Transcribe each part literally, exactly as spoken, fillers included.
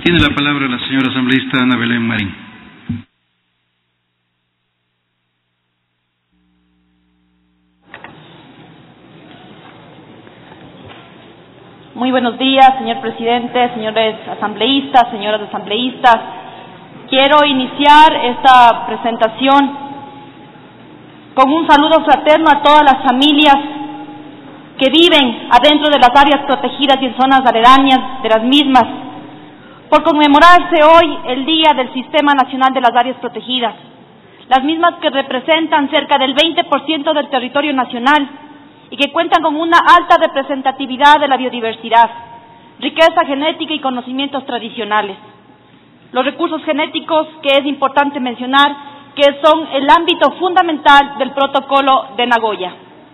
Tiene la palabra la señora asambleísta Ana Belén Marín. Muy buenos días, señor presidente, señores asambleístas, señoras asambleístas. Quiero iniciar esta presentación con un saludo fraterno a todas las familias que viven adentro de las áreas protegidas y en zonas aledañas de las mismas, por conmemorarse hoy el Día del Sistema Nacional de las Áreas Protegidas, las mismas que representan cerca del veinte por ciento del territorio nacional y que cuentan con una alta representatividad de la biodiversidad, riqueza genética y conocimientos tradicionales. Los recursos genéticos, que es importante mencionar, que son el ámbito fundamental del Protocolo de Nagoya.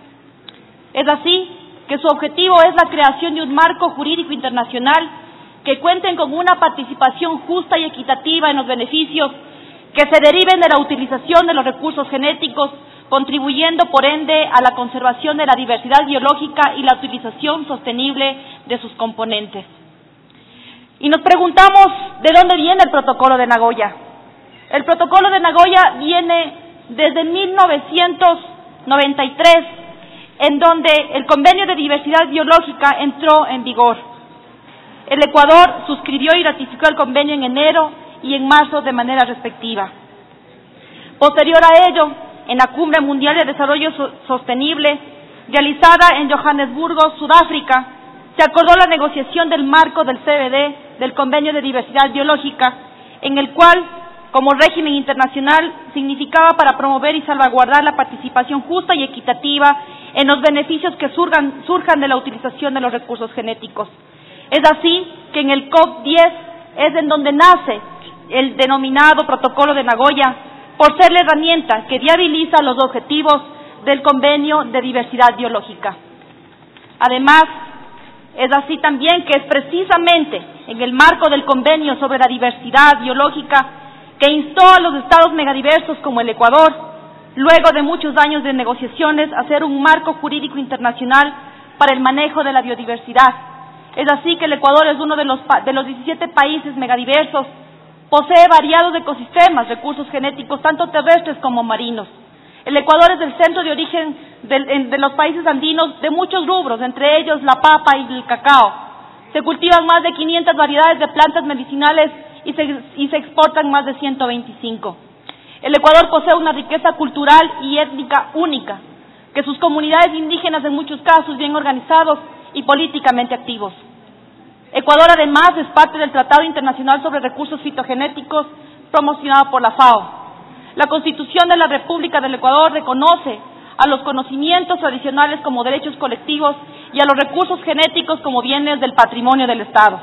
Es así que su objetivo es la creación de un marco jurídico internacional que cuenten con una participación justa y equitativa en los beneficios que se deriven de la utilización de los recursos genéticos, contribuyendo por ende a la conservación de la diversidad biológica y la utilización sostenible de sus componentes. Y nos preguntamos de dónde viene el Protocolo de Nagoya. El Protocolo de Nagoya viene desde mil novecientos noventa y tres, en donde el Convenio de Diversidad Biológica entró en vigor. El Ecuador suscribió y ratificó el convenio en enero y en marzo de manera respectiva. Posterior a ello, en la Cumbre Mundial de Desarrollo Sostenible, realizada en Johannesburgo, Sudáfrica, se acordó la negociación del marco del C B D, del Convenio de Diversidad Biológica, en el cual, como régimen internacional, significaba para promover y salvaguardar la participación justa y equitativa en los beneficios que surjan, surjan de la utilización de los recursos genéticos. Es así que en el COP diez es en donde nace el denominado Protocolo de Nagoya, por ser la herramienta que viabiliza los objetivos del Convenio de Diversidad Biológica. Además, es así también que es precisamente en el marco del Convenio sobre la Diversidad Biológica que instó a los estados megadiversos como el Ecuador, luego de muchos años de negociaciones, a hacer un marco jurídico internacional para el manejo de la biodiversidad. Es así que el Ecuador es uno de los, de los diecisiete países megadiversos. Posee variados ecosistemas, recursos genéticos, tanto terrestres como marinos. El Ecuador es el centro de origen de, de los países andinos de muchos rubros, entre ellos la papa y el cacao. Se cultivan más de quinientas variedades de plantas medicinales y se, y se exportan más de ciento veinticinco. El Ecuador posee una riqueza cultural y étnica única, que sus comunidades indígenas en muchos casos bien organizados y políticamente activos. Ecuador además es parte del Tratado Internacional sobre Recursos Fitogenéticos promocionado por la FAO. La Constitución de la República del Ecuador reconoce a los conocimientos tradicionales como derechos colectivos y a los recursos genéticos como bienes del patrimonio del Estado.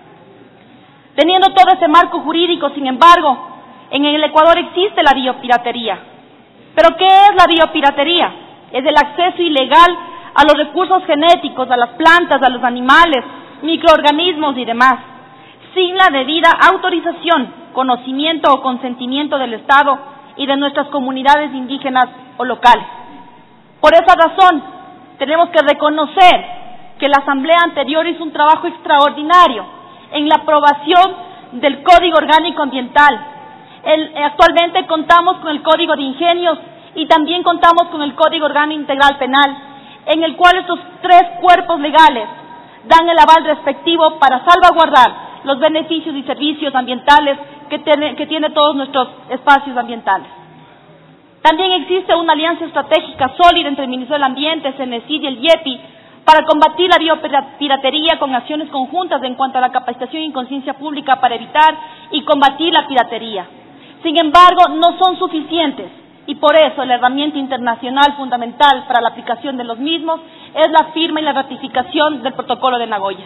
Teniendo todo ese marco jurídico, sin embargo, en el Ecuador existe la biopiratería. ¿Pero qué es la biopiratería? Es el acceso ilegal a los recursos genéticos, a las plantas, a los animales, microorganismos y demás, sin la debida autorización, conocimiento o consentimiento del Estado y de nuestras comunidades indígenas o locales. Por esa razón, tenemos que reconocer que la Asamblea anterior hizo un trabajo extraordinario en la aprobación del Código Orgánico Ambiental. El, actualmente contamos con el Código de Ingenios y también contamos con el Código Orgánico Integral Penal, en el cual estos tres cuerpos legales dan el aval respectivo para salvaguardar los beneficios y servicios ambientales que tiene, que tiene todos nuestros espacios ambientales. También existe una alianza estratégica sólida entre el Ministerio del Ambiente, CENESID y el IEPI para combatir la biopiratería con acciones conjuntas en cuanto a la capacitación y conciencia pública para evitar y combatir la piratería. Sin embargo, no son suficientes y por eso la herramienta internacional fundamental para la aplicación de los mismos es la firma y la ratificación del Protocolo de Nagoya.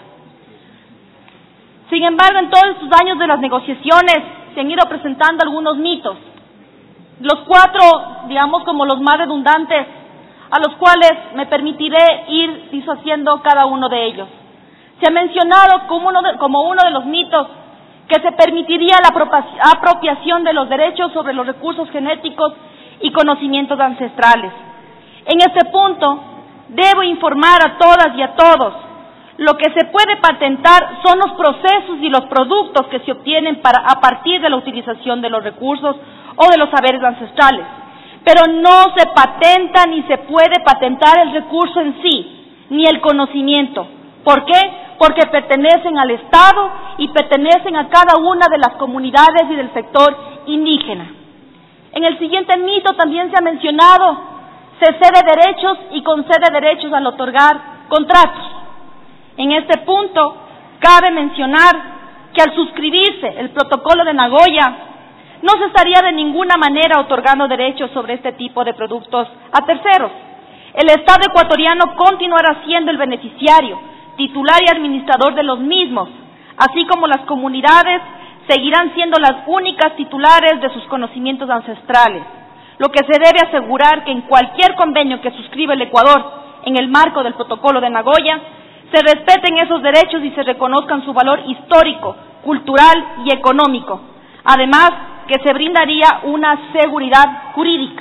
Sin embargo, en todos estos años de las negociaciones se han ido presentando algunos mitos, los cuatro, digamos, como los más redundantes, a los cuales me permitiré ir disociando cada uno de ellos. Se ha mencionado como uno de, como uno de los mitos que se permitiría la apropiación de los derechos sobre los recursos genéticos y conocimientos ancestrales. En este punto, debo informar a todas y a todos Lo que se puede patentar son los procesos y los productos que se obtienen para, a partir de la utilización de los recursos o de los saberes ancestrales. Pero no se patenta ni se puede patentar el recurso en sí, ni el conocimiento. ¿Por qué? Porque pertenecen al Estado y pertenecen a cada una de las comunidades y del sector indígena. En el siguiente mito también se ha mencionado, se cede derechos y concede derechos al otorgar contratos. En este punto, cabe mencionar que al suscribirse el protocolo de Nagoya, no se estaría de ninguna manera otorgando derechos sobre este tipo de productos a terceros. El Estado ecuatoriano continuará siendo el beneficiario, titular y administrador de los mismos, así como las comunidades seguirán siendo las únicas titulares de sus conocimientos ancestrales, lo que se debe asegurar que en cualquier convenio que suscribe el Ecuador en el marco del protocolo de Nagoya, se respeten esos derechos y se reconozcan su valor histórico, cultural y económico. Además, que se brindaría una seguridad jurídica.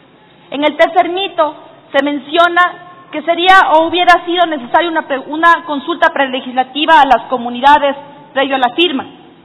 En el tercer mito se menciona que sería o hubiera sido necesaria una, una consulta prelegislativa a las comunidades previo a la firma.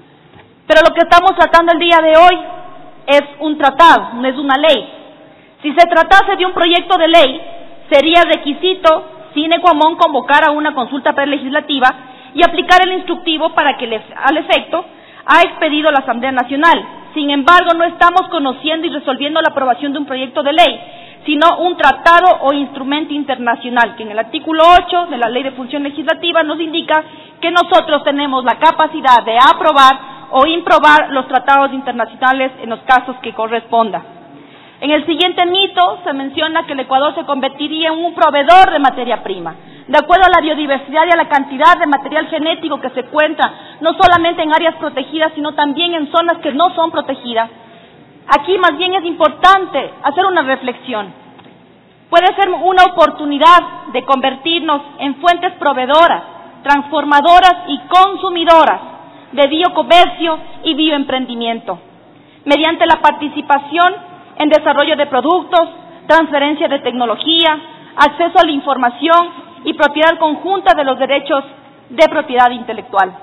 Pero lo que estamos tratando el día de hoy es un tratado, no es una ley. Si se tratase de un proyecto de ley, sería requisito sine qua non convocar a una consulta prelegislativa y aplicar el instructivo para que al efecto ha expedido la Asamblea Nacional. Sin embargo, no estamos conociendo y resolviendo la aprobación de un proyecto de ley, sino un tratado o instrumento internacional, que en el artículo ocho de la Ley de Función Legislativa nos indica que nosotros tenemos la capacidad de aprobar o improbar los tratados internacionales en los casos que corresponda. En el siguiente mito se menciona que el Ecuador se convertiría en un proveedor de materia prima, de acuerdo a la biodiversidad y a la cantidad de material genético que se encuentra, no solamente en áreas protegidas, sino también en zonas que no son protegidas. Aquí más bien es importante hacer una reflexión. Puede ser una oportunidad de convertirnos en fuentes proveedoras, transformadoras y consumidoras de biocomercio y bioemprendimiento, mediante la participación en desarrollo de productos, transferencia de tecnología, acceso a la información y propiedad conjunta de los derechos de propiedad intelectual.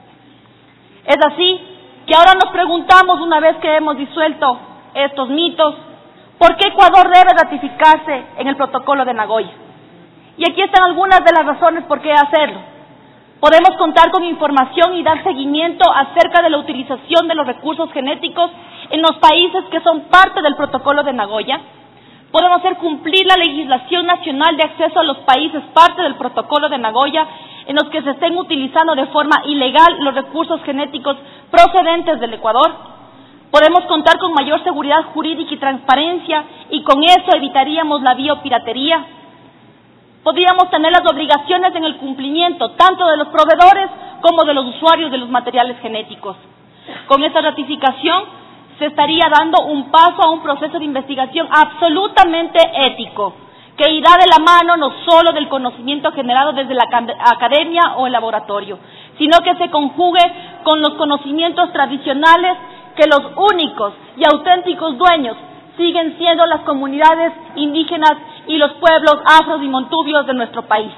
Es así que ahora nos preguntamos, una vez que hemos disuelto estos mitos, ¿por qué Ecuador debe ratificarse en el protocolo de Nagoya? Y aquí están algunas de las razones por qué hacerlo. Podemos contar con información y dar seguimiento acerca de la utilización de los recursos genéticos en los países que son parte del protocolo de Nagoya. Podemos hacer cumplir la legislación nacional de acceso a los países parte del protocolo de Nagoya en los que se estén utilizando de forma ilegal los recursos genéticos procedentes del Ecuador. Podemos contar con mayor seguridad jurídica y transparencia y con eso evitaríamos la biopiratería. Podríamos tener las obligaciones en el cumplimiento tanto de los proveedores como de los usuarios de los materiales genéticos. Con esta ratificación se estaría dando un paso a un proceso de investigación absolutamente ético, que irá de la mano no solo del conocimiento generado desde la academia o el laboratorio, sino que se conjugue con los conocimientos tradicionales que los únicos y auténticos dueños siguen siendo las comunidades indígenas y los pueblos afros y montubios de nuestro país.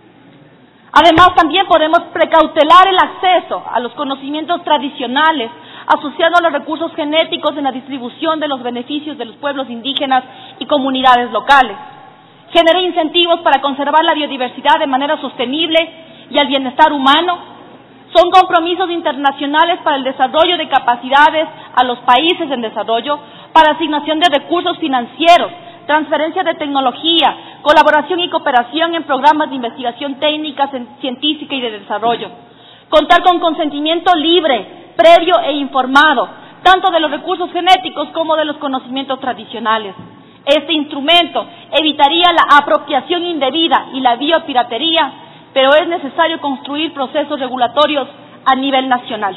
Además, también podemos precautelar el acceso a los conocimientos tradicionales asociados a los recursos genéticos en la distribución de los beneficios de los pueblos indígenas y comunidades locales. Genera incentivos para conservar la biodiversidad de manera sostenible y el bienestar humano. Son compromisos internacionales para el desarrollo de capacidades a los países en desarrollo, para asignación de recursos financieros, transferencia de tecnología, colaboración y cooperación en programas de investigación técnica, científica y de desarrollo. Contar con consentimiento libre, previo e informado, tanto de los recursos genéticos como de los conocimientos tradicionales. Este instrumento evitaría la apropiación indebida y la biopiratería, pero es necesario construir procesos regulatorios a nivel nacional.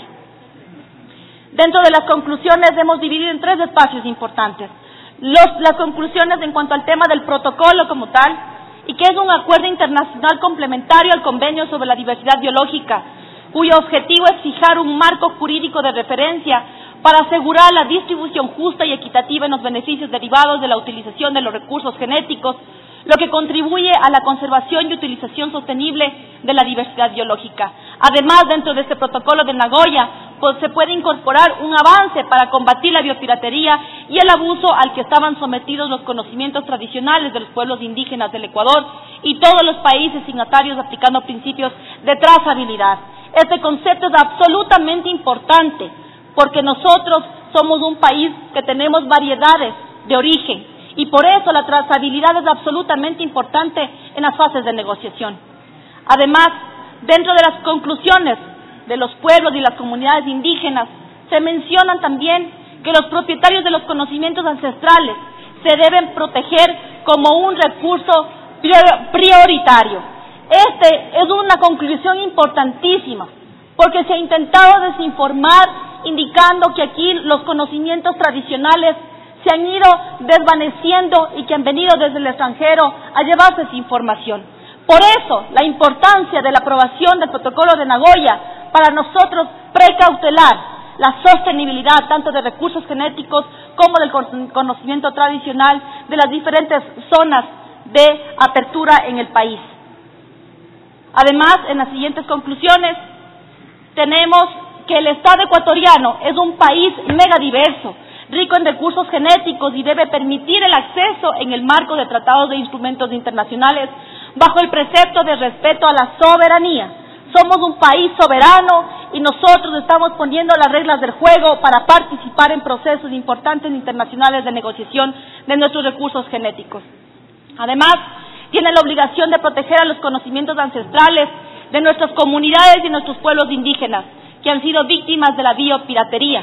Dentro de las conclusiones hemos dividido en tres espacios importantes. Los, las conclusiones en cuanto al tema del protocolo como tal, y que es un acuerdo internacional complementario al convenio sobre la diversidad biológica, cuyo objetivo es fijar un marco jurídico de referencia para asegurar la distribución justa y equitativa en los beneficios derivados de la utilización de los recursos genéticos, lo que contribuye a la conservación y utilización sostenible de la diversidad biológica. Además, dentro de este protocolo de Nagoya, pues, se puede incorporar un avance para combatir la biopiratería y el abuso al que estaban sometidos los conocimientos tradicionales de los pueblos indígenas del Ecuador y todos los países signatarios aplicando principios de trazabilidad. Este concepto es absolutamente importante porque nosotros somos un país que tenemos variedades de origen y por eso la trazabilidad es absolutamente importante en las fases de negociación. Además, dentro de las conclusiones de los pueblos y las comunidades indígenas, se mencionan también que los propietarios de los conocimientos ancestrales se deben proteger como un recurso prioritario. Este es una conclusión importantísima, porque se ha intentado desinformar, indicando que aquí los conocimientos tradicionales se han ido desvaneciendo y que han venido desde el extranjero a llevarse esa información. Por eso, la importancia de la aprobación del protocolo de Nagoya para nosotros precautelar la sostenibilidad tanto de recursos genéticos como del conocimiento tradicional de las diferentes zonas de apertura en el país. Además, en las siguientes conclusiones, tenemos que el Estado ecuatoriano es un país megadiverso, rico en recursos genéticos y debe permitir el acceso en el marco de tratados e instrumentos internacionales bajo el precepto de respeto a la soberanía. Somos un país soberano y nosotros estamos poniendo las reglas del juego para participar en procesos importantes internacionales de negociación de nuestros recursos genéticos. Además, tiene la obligación de proteger a los conocimientos ancestrales de nuestras comunidades y nuestros pueblos indígenas que han sido víctimas de la biopiratería.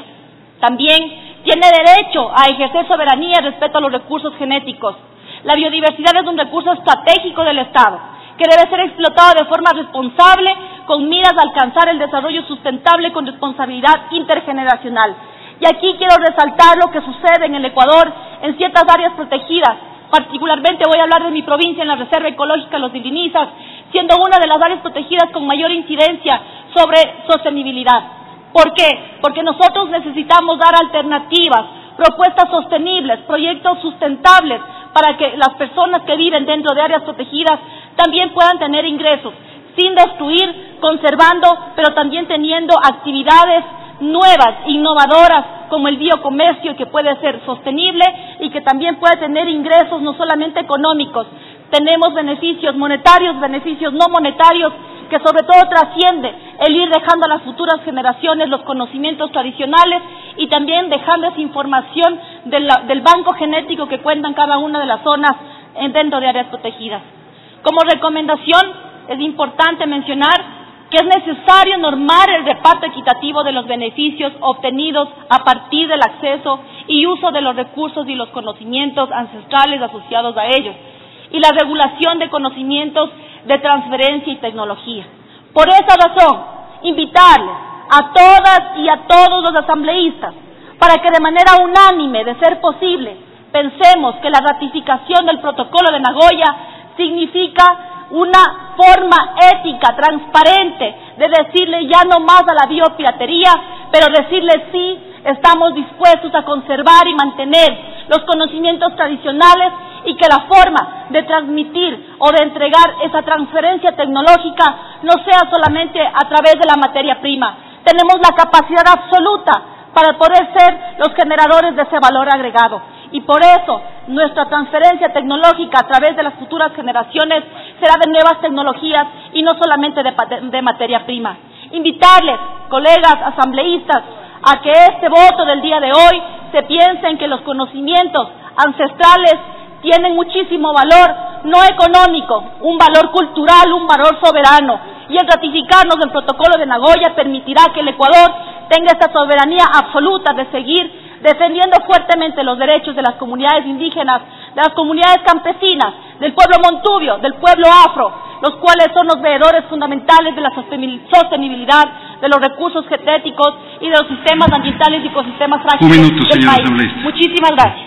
También tiene derecho a ejercer soberanía y respeto a los recursos genéticos. La biodiversidad es un recurso estratégico del Estado que debe ser explotado de forma responsable con miras a alcanzar el desarrollo sustentable con responsabilidad intergeneracional. Y aquí quiero resaltar lo que sucede en el Ecuador en ciertas áreas protegidas. Particularmente voy a hablar de mi provincia en la Reserva Ecológica Los Dilinizas, siendo una de las áreas protegidas con mayor incidencia sobre sostenibilidad. ¿Por qué? Porque nosotros necesitamos dar alternativas, propuestas sostenibles, proyectos sustentables para que las personas que viven dentro de áreas protegidas también puedan tener ingresos, sin destruir, conservando, pero también teniendo actividades nuevas, innovadoras, como el biocomercio, que puede ser sostenible y que también puede tener ingresos no solamente económicos. Tenemos beneficios monetarios, beneficios no monetarios, que sobre todo trasciende el ir dejando a las futuras generaciones los conocimientos tradicionales y también dejando esa información de la, del banco genético que cuentan cada una de las zonas dentro de áreas protegidas. Como recomendación, es importante mencionar que es necesario normar el reparto equitativo de los beneficios obtenidos a partir del acceso y uso de los recursos y los conocimientos ancestrales asociados a ellos, y la regulación de conocimientos de transferencia y tecnología. Por esa razón, invitarles a todas y a todos los asambleístas para que de manera unánime, de ser posible, pensemos que la ratificación del protocolo de Nagoya significa una forma ética, transparente, de decirle ya no más a la biopiratería, pero decirle sí, estamos dispuestos a conservar y mantener los conocimientos tradicionales y que la forma de transmitir o de entregar esa transferencia tecnológica no sea solamente a través de la materia prima. Tenemos la capacidad absoluta para poder ser los generadores de ese valor agregado. Y por eso nuestra transferencia tecnológica a través de las futuras generaciones será de nuevas tecnologías y no solamente de, de materia prima. Invitarles, colegas asambleístas, a que este voto del día de hoy se piense en que los conocimientos ancestrales tienen muchísimo valor, no económico, un valor cultural, un valor soberano. Y el ratificarnos del protocolo de Nagoya permitirá que el Ecuador tenga esta soberanía absoluta de seguir defendiendo fuertemente los derechos de las comunidades indígenas, de las comunidades campesinas, del pueblo montubio, del pueblo afro, los cuales son los veedores fundamentales de la sostenibilidad de los recursos genéticos y de los sistemas ambientales y ecosistemas frágiles Un minuto, del señora país. asambleísta. Muchísimas gracias.